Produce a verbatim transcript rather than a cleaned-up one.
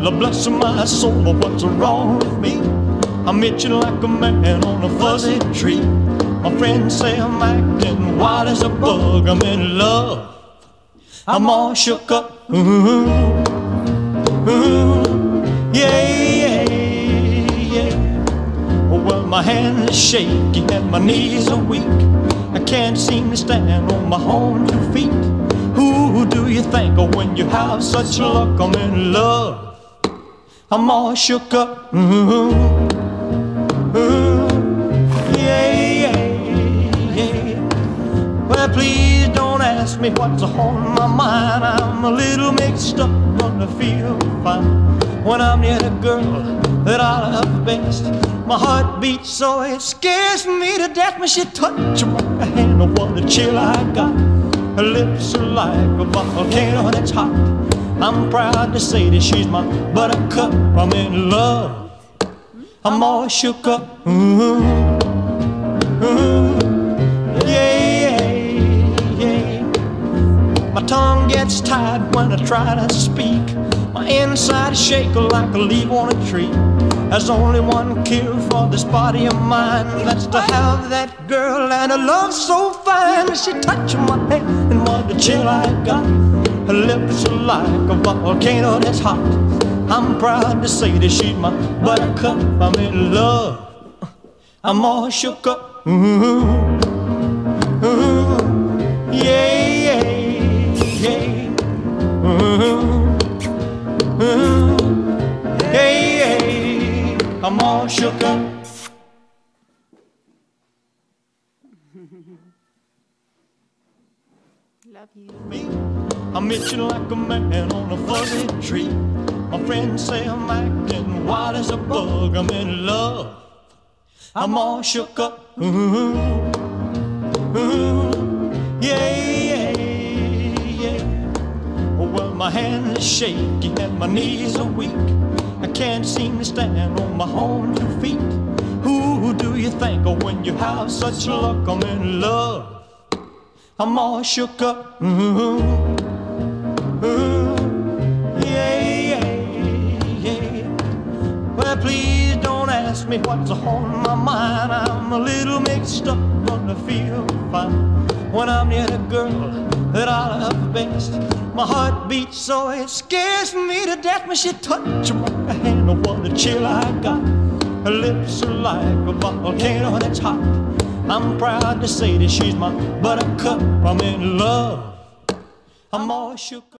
Lord bless my soul, what's wrong with me? I'm itching like a man on a fuzzy tree. My friends say I'm acting wild as a bug. I'm in love, I'm all shook up. Ooh, ooh, yeah, yeah, yeah. Well, my hands are shaky and my knees are weak. I can't seem to stand on my own two feet. Who do you think of when you have such luck? I'm in love, I'm all shook up. Ooh, ooh, yeah, yeah, yeah. Well, please don't ask me what's on my mind. I'm a little mixed up, but I feel fine when I'm near the girl that I love best. My heart beats so it scares me to death when she touches my hand. Oh, what a chill I got. Her lips are like a volcano that's hot. I'm proud to say that she's my buttercup. I'm in love, I'm all shook up. Ooh, ooh, yeah, yeah. My tongue gets tied when I try to speak. My inside shake like a leaf on a tree. There's only one cure for this body of mine. That's to have that girl and a love so fine. She touched my hand and what a chill I got. Her lips are like a volcano that's hot. I'm proud to say that she's my buttercup. I'm in love, I'm all shook up. Ooh, ooh, yeah, yeah, yeah. Ooh, ooh, yeah, yeah. I'm all shook up. Love you. Me, I'm itching like a man on a fuzzy tree. My friends say I'm acting wild as a bug. I'm in love, I'm all shook up. Ooh, ooh, yeah, yeah, yeah. Well, my hands are shaky and my knees are weak. I can't seem to stand on my own two feet. Who do you think of when you have such luck? I'm in love, I'm all shook up. Ooh, ooh, yeah, yeah, yeah. Well, please don't ask me what's on my mind. I'm a little mixed up, but I feel fine when I'm near the girl that I love best. My heart beats so it scares me to death when she touches my hand. Oh, what a chill I got. Her lips are like a volcano that's hot. I'm proud to say that she's my buttercup. I'm in love, I'm all shook up.